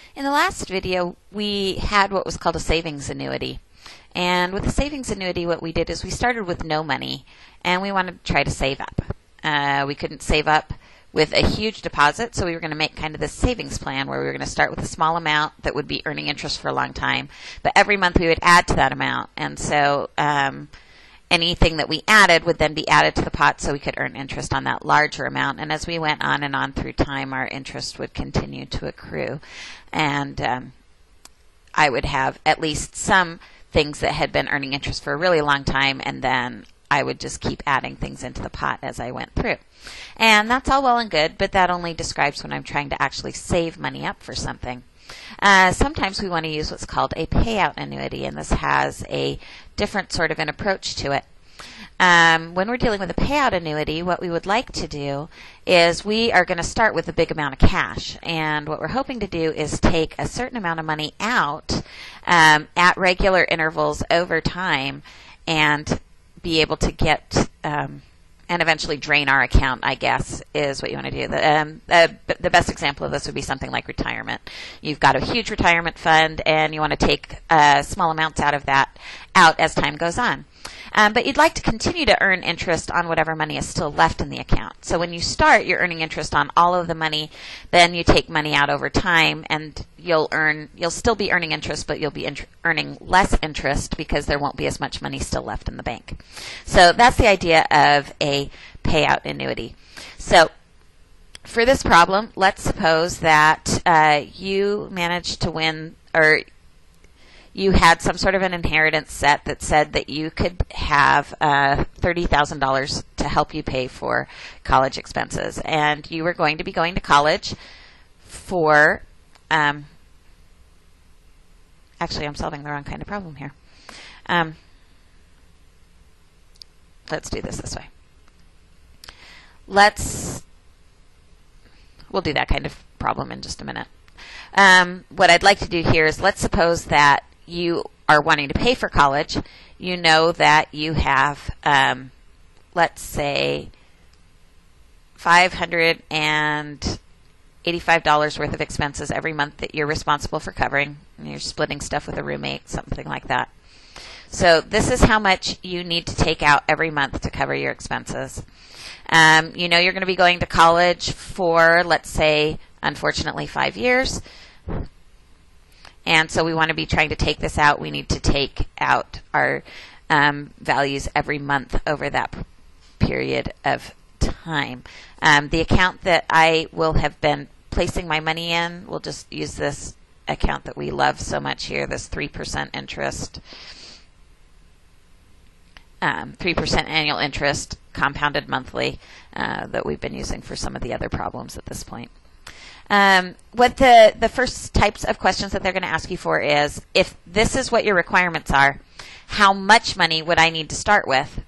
In the last video, we had what was called a savings annuity. And with the savings annuity, what we did is we started with no money, and we wanted to try to save up. We couldn't save up with a huge deposit, so we were going to make kind of this savings plan where we were going to start with a small amount that would be earning interest for a long time. But every month we would add to that amount. And so anything that we added would then be added to the pot so we could earn interest on that larger amount. And as we went on and on through time, our interest would continue to accrue. And I would have at least some things that had been earning interest for a really long time, and then I would just keep adding things into the pot as I went through. And that's all well and good, but that only describes when I'm trying to actually save money up for something. Sometimes we want to use what's called a payout annuity, and this has a different sort of an approach to it. When we're dealing with a payout annuity, what we would like to do is we are going to start with a big amount of cash. And what we're hoping to do is take a certain amount of money out at regular intervals over time and be able to get and eventually drain our account, I guess, is what you want to do. The best example of this would be something like retirement. You've got a huge retirement fund, and you want to take small amounts out of that out as time goes on. But you'd like to continue to earn interest on whatever money is still left in the account. So when you start, you're earning interest on all of the money. Then you take money out over time, and you'll still be earning interest, but you'll be earning less interest because there won't be as much money still left in the bank. So that's the idea of a payout annuity. So for this problem, let's suppose that you managed to win, or you had some sort of an inheritance set that said that you could have $30,000 to help you pay for college expenses. And you were going to be going to college for, actually I'm solving the wrong kind of problem here. Let's do this way. We'll do that kind of problem in just a minute. What I'd like to do here is, let's suppose that you are wanting to pay for college. You know that you have, let's say, $585 worth of expenses every month that you're responsible for covering. And you're splitting stuff with a roommate, something like that. So this is how much you need to take out every month to cover your expenses. You know you're going to be going to college for, let's say, unfortunately, 5 years. And so we want to be trying to take this out. We need to take out our values every month over that period of time. The account that I will have been placing my money in, we'll just use this account that we love so much here, this 3% interest. 3% annual interest compounded monthly that we've been using for some of the other problems at this point. What the first types of questions that they're going to ask you for is, if this is what your requirements are, how much money would I need to start with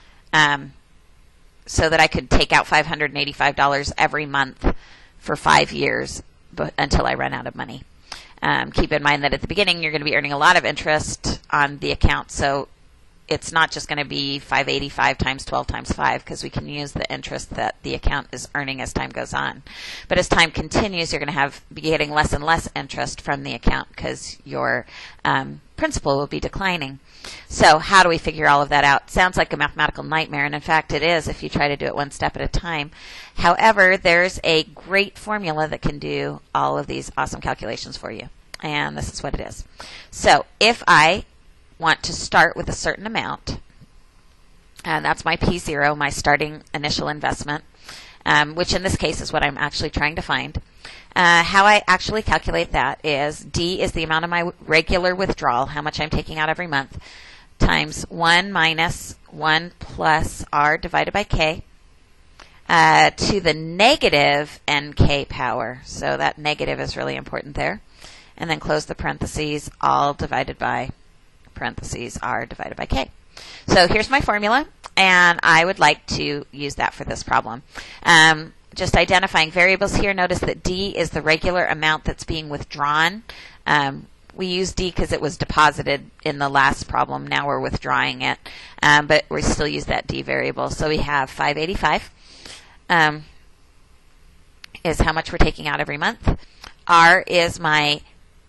so that I could take out $585 every month for 5 years until I run out of money. Keep in mind that at the beginning you're going to be earning a lot of interest on the account, so it's not just going to be 585 times 12 times 5, because we can use the interest that the account is earning as time goes on. But as time continues, you're going to be getting less and less interest from the account because your principal will be declining. So how do we figure all of that out? Sounds like a mathematical nightmare, and in fact it is if you try to do it one step at a time. However, there's a great formula that can do all of these awesome calculations for you, and this is what it is. So if I want to start with a certain amount, and that's my P0, my starting initial investment, which in this case is what I'm actually trying to find. How I actually calculate that is D is the amount of my regular withdrawal, how much I'm taking out every month, times 1 minus 1 plus R divided by K to the negative NK power. So that negative is really important there. And then close the parentheses, all divided by parentheses R divided by K. So here's my formula, and I would like to use that for this problem. Just identifying variables here, notice that D is the regular amount that's being withdrawn. We use D because it was deposited in the last problem. Now we're withdrawing it, but we still use that D variable. So we have 585 is how much we're taking out every month. R is my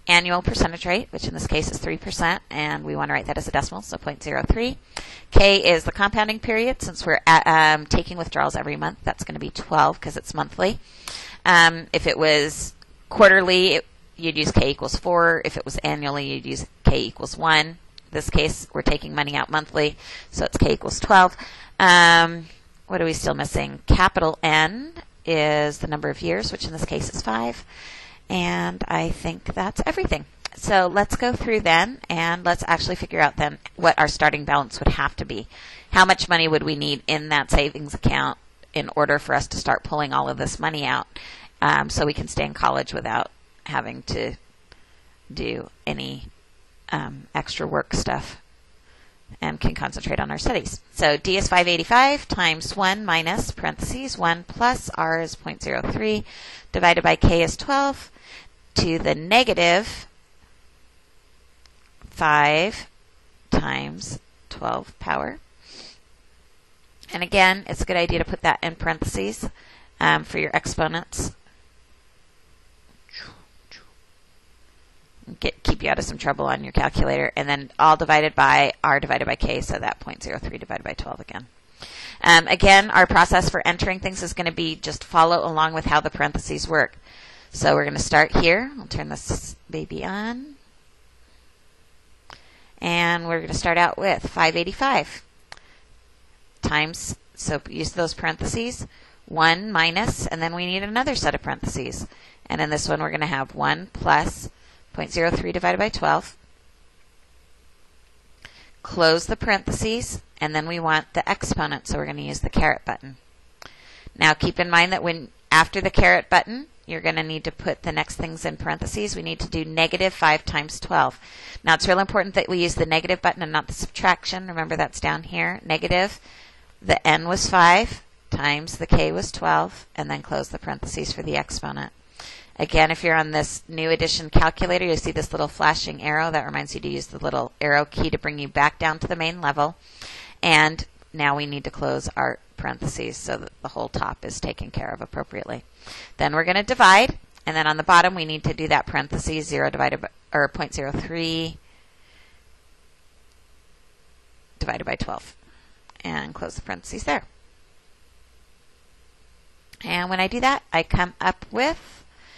annual percentage rate, which in this case is 3%, and we want to write that as a decimal, so 0.03. K is the compounding period. Since we're taking withdrawals every month, that's going to be 12 because it's monthly. If it was quarterly, you'd use K equals 4. If it was annually, you'd use K equals 1. In this case, we're taking money out monthly, so it's K equals 12. What are we still missing? Capital N is the number of years, which in this case is 5. And I think that's everything. So let's go through then, and let's actually figure out then what our starting balance would have to be. How much money would we need in that savings account in order for us to start pulling all of this money out so we can stay in college without having to do any extra work stuff and can concentrate on our studies. So D is 585 times 1 minus parentheses 1 plus R is 0.03 divided by K is 12 to the negative 5 times 12 power. And again, it's a good idea to put that in parentheses for your exponents. Keep you out of some trouble on your calculator. And then all divided by R divided by K, so that 0.03 divided by 12 again. Again, our process for entering things is going to be just follow along with how the parentheses work. So we're going to start here. I'll turn this baby on. And we're going to start out with 585 times, so use those parentheses, 1 minus, and then we need another set of parentheses. And in this one, we're going to have 1 plus 0.03 divided by 12. Close the parentheses, and then we want the exponent, so we're going to use the caret button. Now keep in mind that when after the caret button, you're going to need to put the next things in parentheses. We need to do negative 5 times 12. Now it's real important that we use the negative button and not the subtraction. Remember that's down here. Negative, the n was 5 times the k was 12, and then close the parentheses for the exponent. Again, if you're on this new edition calculator, you'll see this little flashing arrow. That reminds you to use the little arrow key to bring you back down to the main level. And now we need to close our parentheses so that the whole top is taken care of appropriately. Then we're going to divide, and then on the bottom we need to do that parentheses 0 divided by, or 0.03 divided by 12, and close the parentheses there. And when I do that, I come up with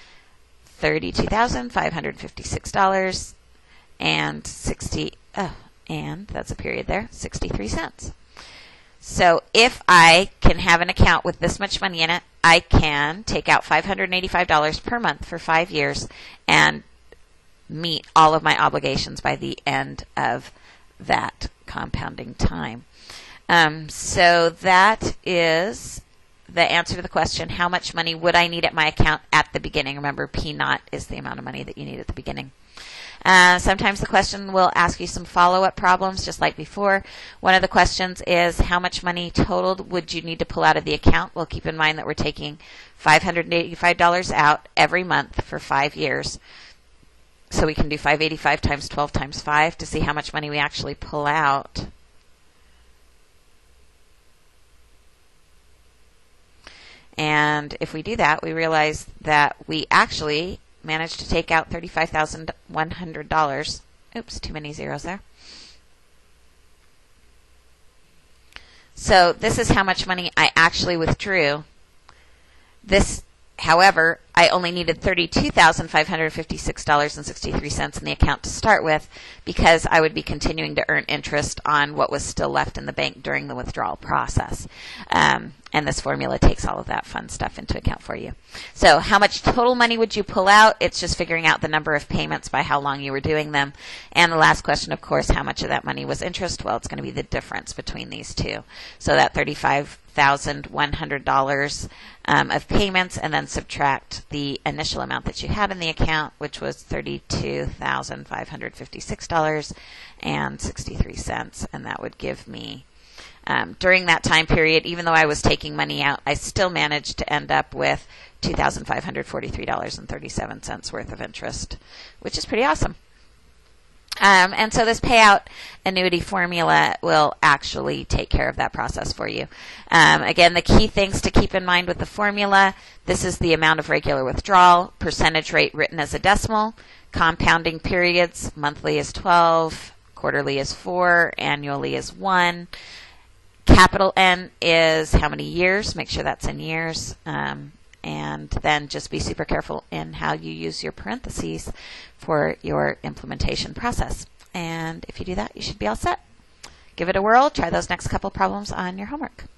$32,556 and and that's a period there, 63 cents. So if I can have an account with this much money in it, I can take out $585 per month for 5 years and meet all of my obligations by the end of that compounding time. So that is the answer to the question, how much money would I need at my account at the beginning? Remember, P naught is the amount of money that you need at the beginning. Sometimes the question will ask you some follow-up problems, just like before. One of the questions is, how much money totaled would you need to pull out of the account? Well, keep in mind that we're taking $585 out every month for 5 years. So we can do 585 times 12 times 5 to see how much money we actually pull out. And if we do that, we realize that we actually managed to take out $35,100. Oops, too many zeros there. So this is how much money I actually withdrew. This, however, I only needed $32,556.63 in the account to start with because I would be continuing to earn interest on what was still left in the bank during the withdrawal process. And this formula takes all of that fun stuff into account for you. So how much total money would you pull out? It's just figuring out the number of payments by how long you were doing them. And the last question, of course, how much of that money was interest? Well, it's going to be the difference between these two. So that $35,100 of payments, and then subtract the initial amount that you had in the account, which was $32,556.63, and that would give me, during that time period, even though I was taking money out, I still managed to end up with $2,543.37 worth of interest, which is pretty awesome. And so this payout annuity formula will actually take care of that process for you. Again, the key things to keep in mind with the formula: this is the amount of regular withdrawal, percentage rate written as a decimal, compounding periods: monthly is 12, quarterly is 4, annually is 1. Capital N is how many years. Make sure that's in years. And then just be super careful in how you use your parentheses for your implementation process. And if you do that, you should be all set. Give it a whirl. Try those next couple problems on your homework.